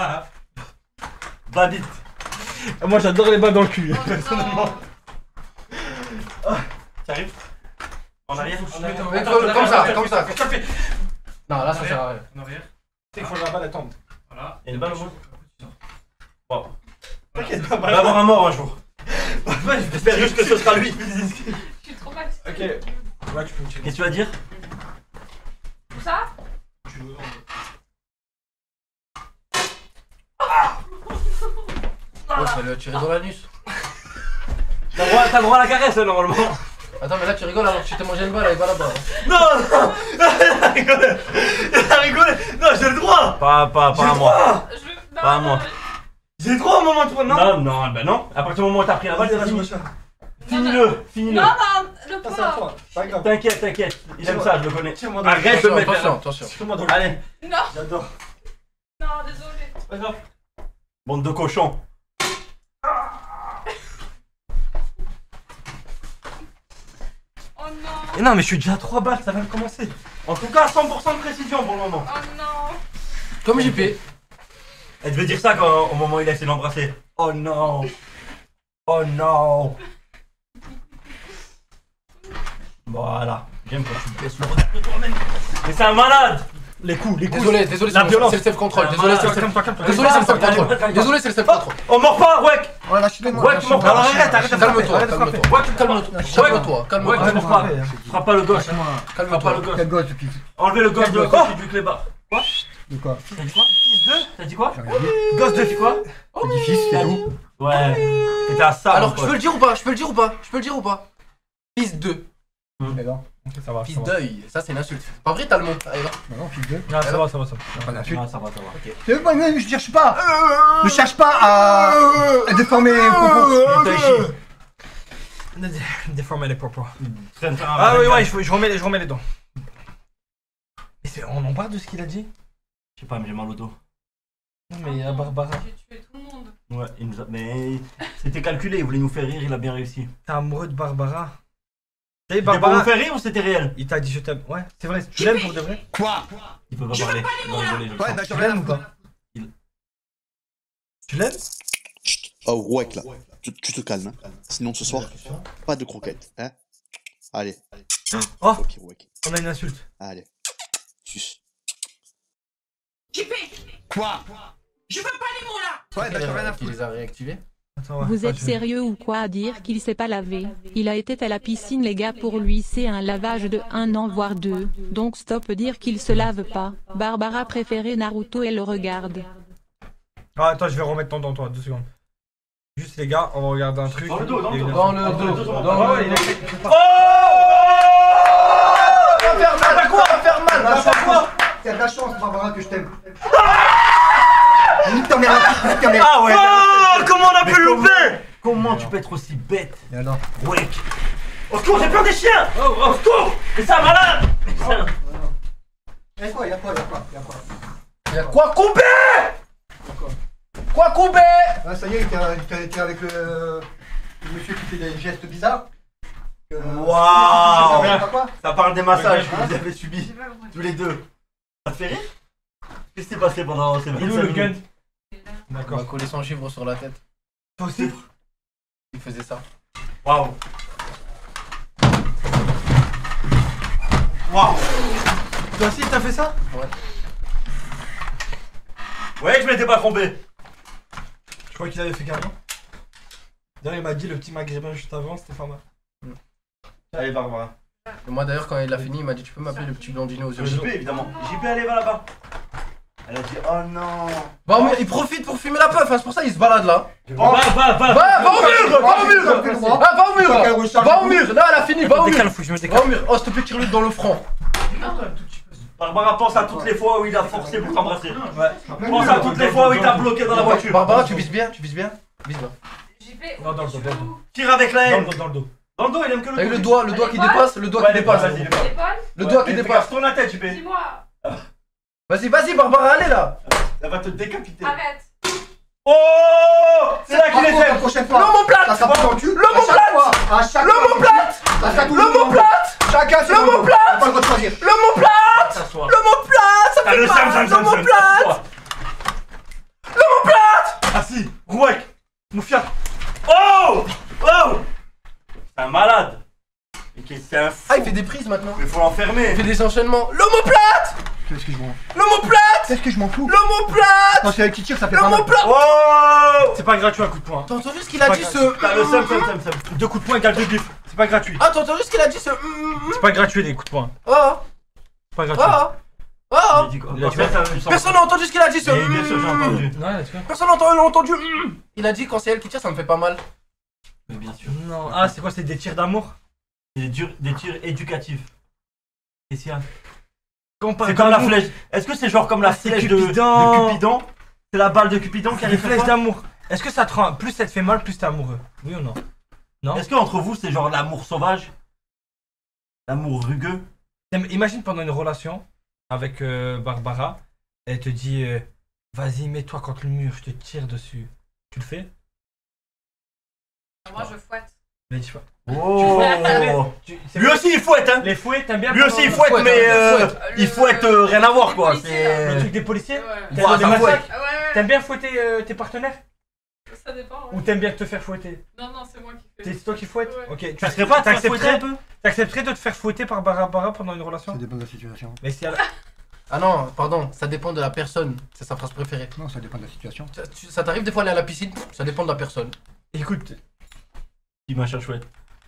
Va vite. Moi, j'adore les balles dans le cul. Oh, Personnellement. non. T'arrives. En arrière. Mais comme ça, comme ça, comme ça. Ça fait. Non, là ça sert à rien. En arrière. Il faut que la balle elle tombe. Voilà. Et une balle au moins. Bon. T'inquiète pas, On va avoir un mort un jour. J'espère juste que ce sera lui. Je suis trop mal. Ok. Ouais, tu peux me tirer. Qu'est-ce que tu vas dire? Tout ça? Tu veux. Oh, tu vas le tirer dans l'anus. T'as droit, t'as droit à la caresse là, normalement. Attends, mais là tu rigoles alors que tu t'es mangé une balle, elle est pas là-bas. Non, non. Elle a rigolé. Elle a rigolé. Non, j'ai le droit. Pas, pas, pas à moi. Je veux. Pas à moi. J'ai le droit au moment toi, non? Non, non, bah non. À partir du moment où t'as pris la balle, c'est fini. Finis-le, finis-le. Non, non, le Ça, c'est à poids. toi. Pas grave. T'inquiète, t'inquiète. Il aime ça, je le connais. Tiens-moi dans le Arrête de Attention, mettre attention, la- attention. Tiens-moi dans le Allez, Non, J'adore. non, désolé. C'est pas grave. bande de cochons. Oh non. Et non, mais je suis déjà à trois balles, ça vient de commencer. En tout cas, cent pour cent de précision pour le moment. Oh non. Comme J P. Elle devait dire ça quand, au moment où il a essayé de l'embrasser. Oh non. Oh non. Voilà. J'aime quand tu me baisses le reste de toi-même. Mais c'est un malade. Les coups, les coups. Désolé, désolé, La c'est violence. c'est le self-control. Ah, Désolé, c'est le voilà. self- Calme-toi, calme-toi. Désolé, c'est le self-control. Allez, Désolé, c'est le self-control. On mord pas, Weck. Ouais, lâchez-le-moi. Ouais, tu m'en lâchez-moi. parles, arrête, arrête de Calme-toi, arrête de calme-toi. frapper. Ouais, tu me calmes. Calme-toi, Ouais, calme-toi. tu m'en parles. Frappe pas le gauche. Lâchez-moi. Frappe pas Calme-toi. le gauche. Quel gosse, depuis. Enlevez le gauche de Quel côté gosse du clébard. Quoi? De quoi? T'as dit quoi? Fils de? T'as dit quoi? J'ai rien dit. Gosse de quoi? T'as dit fils, c'est tout. Ouais. T'étais à ça. Alors, mon je pote. peux le dire ou pas? Je peux le dire ou pas? Je peux le dire ou pas? Fils de. Eh ben, Ça va. Fils d'œil. Ça, c'est une insulte. Pas vrai, t'as le mot. Allez, va. non, non, fils de. Ah, ça va, ça va, ça va. Pas d'insulte. Ah, ça va, ça va. C'est pas, mais je cherche pas. Ne cherche pas à, à déformer les propos. Déformer les propos. Tu viens de faire un Ah oui, radin. ouais, je, je, remets, les- je remets les dents. Mais c'est- on en parle de ce qu'il a dit? Je sais pas, mais j'ai mal au dos. Non, mais il y a Barbara. J'ai tué tout le monde. Ouais, il nous a... mais c'était calculé, il voulait nous faire rire, il a bien réussi. T'es amoureux de Barbara? Tu sais, C'était pour Barbara, nous faire rire ou c'était réel? il t'a dit je t'aime. Ouais, c'est vrai, tu l'aimes pour de vrai? Quoi? Il peut pas parler, il va rigoler. je le Ouais, sens. bah, Tu l'aimes ou pas? Il- Tu l'aimes? Oh, ouais, là. Tu, tu te calmes, hein. Sinon, ce soir, pas de croquettes, hein. Allez. Oh, Ok, ouais. on a une insulte. Allez. Sus. Quoi? Ouais, bah, j'ai rien à Qui foutre. les a réactivés? Attends, ouais, Vous ouais, êtes je- sérieux ou quoi à dire qu'il s'est pas lavé? Il a été à la piscine les gars, pour lui c'est un lavage de un an voire deux, donc stop dire qu'il se lave pas. Barbara préférait Naruto et le regarde. Ah, attends, je vais remettre ton dent, toi, deux secondes. Juste les gars, on va regarder un truc. Dans le dos, dans le Il y a dos. une Dans insulte. le dos. Dans Dans Ouais, le il a dos. fait- Oh! Ça va faire mal. Ça va quoi? Ça va faire mal. Ça va faire quoi? T'as de la chance, Barbara, que je t'aime. Nique ta mère, nique ta mère. Ah ouais! Oh, comment on a Mais pu le comment- louper? Comment tu peux être aussi bête? Et alors? Weck! Au secours, j'ai peur des chiens! Au secours! Mais c'est un malade! Y'a quoi? Y'a quoi? Y'a quoi? Y'a quoi? Il y a quoi couper? Quoi couper? Ah, ça y est, il était- il était- il était avec le, le monsieur qui fait des gestes bizarres. Euh, Waouh. je sais pas quoi. Ça parle des massages que Hein? vous avez subis, J'ai pas compris. tous les deux. Ça te fait rire? Qu'est-ce qui s'est passé pendant ces Il est vingt-cinq où le gun? minutes? On D'accord. va coller son chiffre sur la tête. Toi aussi? Il faisait ça. Waouh! Waouh! Toi aussi, t'as fait ça? Ouais, je m'étais pas trompé. Je crois qu'il avait fait carrément. D'ailleurs, il m'a dit le petit maghrébin juste avant, c'était pas mal. Allez, Barbara. Et moi d'ailleurs, quand il a fini, il m'a dit: tu peux m'appeler le petit blondinet aux yeux J bleus. P, évidemment. J P, allez, va là-bas. Elle a dit, oh non. Va au mur, il profite pour fumer la puff, hein, c'est pour ça qu'il se balade là. Va, va, va. Va, va au mur, va au mur. Ah, va au mur, va au mur. Là, elle a fini, va au mur. Décale, faut que je me Va décale. au mur. Oh, s'il te plaît, tire-le dans le front. Barbara, pense à toutes les fois où il a forcé pour t'embrasser. Ouais. Pense à toutes les fois où il t'a bloqué dans la voiture. Barbara, tu vises bien, tu vises bien. Vise bien. J'y vais. Non, dans le dos, dans le dos. Tire avec la Dans le haine. dos, dans le dos. Dans le dos, il aime que le Avec dos. le doigt, le doigt qui dépasse, le doigt Ouais, qui dépasse. vas-y, l'épaule. L'épaule. Le doigt qui Mais fais dépasse. gaffe, tourne la tête, J P. Dis-moi. Vas-y, vas-y, Barbara, allez là. Elle va te décapiter. Arrête. Oh! C'est là qu'il Par est contre, la fait. prochaine fois. L'omoplate. Ça sera plus dans le cul. L'omoplate. À chaque fois. À chaque fois. L'omoplate. Ça sera toujours L'omoplate. Chacun, c'est L'omoplate. T'as pas le droit de choisir. L'omoplate. S'assois. L'omoplate. Ça Ah, fait le sam, sam, mal. sam, sam. L'omoplate. S'assois. L'omoplate. Assis. Rouek. Moufia. Oh! Oh! C'est un malade. Et qui- c'est un fou. Ah, il fait des prises maintenant. Mais faut l'enfermer. Il fait des enchaînements. L'omoplate. Qu'est-ce que je m'en fous? L'omoplate. Qu'est-ce que je m'en fous? L'omoplate. Quand c'est elle qui tire, ça fait pas mal. L'omoplate. Oh. C'est pas gratuit un coup de poing. T'as entendu ce qu'il a dit ce. T'as le seum, seum, seum, seum. Deux coups de poing égale deux gifs. C'est pas gratuit. Ah, t'as entendu ce qu'il a dit ce. C'est pas gratuit les coups de poing. Oh. C'est pas gratuit. Oh. Il a Oh. dit quoi? Il a dit Bah, ça, ça, ça- Personne n'a entendu ce qu'il a dit ce. Et bien sûr, j'ai entendu. Non, il a dit quoi? Personne n'a entendu- entendu. Il a dit quand c'est elle qui tire, ça me fait pas mal. Mais bien sûr. Non. Ah, c'est quoi? C'est des tirs d'amour? C'est des, dur- des tirs éducatifs. Qu'est-ce qu'il y a? C'est C'est comme la flèche. Est-ce que c'est genre comme la Ah, c'est flèche de, Cupidon. de Cupidon? C'est la balle de Cupidon qui C'est des arrive flèches flèche d'amour. Est-ce que ça te rend. Plus ça te fait mal, plus t'es amoureux? Oui ou non? Non? Est-ce qu'entre vous c'est genre l'amour sauvage? L'amour rugueux? Imagine pendant une relation avec euh, Barbara, elle te dit euh, vas-y, mets-toi contre le mur, je te tire dessus. Tu le fais? Moi, je fouette. Mais dis pas. Oh. Tu- c'est Lui vrai- aussi il fouette hein. Les fouets, t'aimes bien? Lui pendant- aussi il fouette fouette, mais hein, euh, fouette. il fouette euh, rien à voir quoi. Le C'est truc des policiers? Ouais. T'aimes Ouah, des ça massacres? fouette. Ah ouais, ouais. T'aimes bien fouetter euh, tes partenaires? Ça dépend. Ou Ouais. t'aimes bien te faire fouetter? Non, non, c'est moi qui fais. C'est toi qui fouettes? Ouais. Ok. Tu Tu serais pas à te faire fouetter t'accepterais un peu? t'accepterais de te faire fouetter par Barbara pendant une relation? Ça dépend de la situation. Mais si elle... Ah non, pardon, ça dépend de la personne. C'est sa phrase préférée. Non, ça dépend de la situation. Ça, tu- ça t'arrive des fois aller à la piscine? Ça dépend de la personne. Écoute, Petit machin chouette.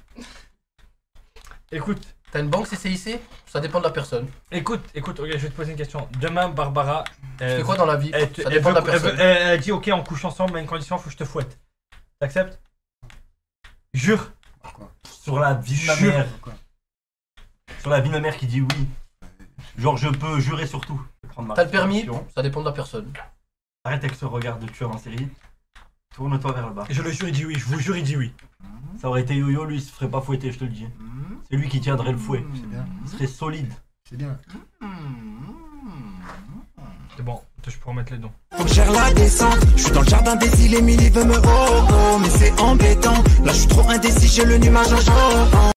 écoute, T'as une banque C C I C? Ça dépend de la personne. écoute, écoute, ok, je vais te poser une question. Demain, Barbara. Tu euh, fais quoi dans la vie? elle, te- Ça elle dépend de la veut- elle veut- personne. elle- elle dit ok, on couche ensemble, mais à une condition, faut que je te fouette. T'acceptes? Jure. Pourquoi? Sur la vie de ma Jure. mère. Pourquoi? Sur la vie de ma mère qui dit oui. Genre je peux jurer sur tout. Je vais prendre ma T'as le permis? respiration. Ça dépend de la personne. Arrête avec ce regard de tueur en série. Tourne-toi vers le bas. Je le jure, il dit oui. Je vous jure, il dit oui. Ça aurait été Yo-Yo, lui il se ferait pas fouetter, je te le dis. C'est lui qui tiendrait le fouet. C'est bien. Il serait solide. C'est bien. C'est bon, je peux remettre les dons. Faut que je gère la descente. Je suis dans le jardin des îles, Emily veut me oh oh, mais c'est embêtant. Là je suis trop indécis, j'ai le nuage en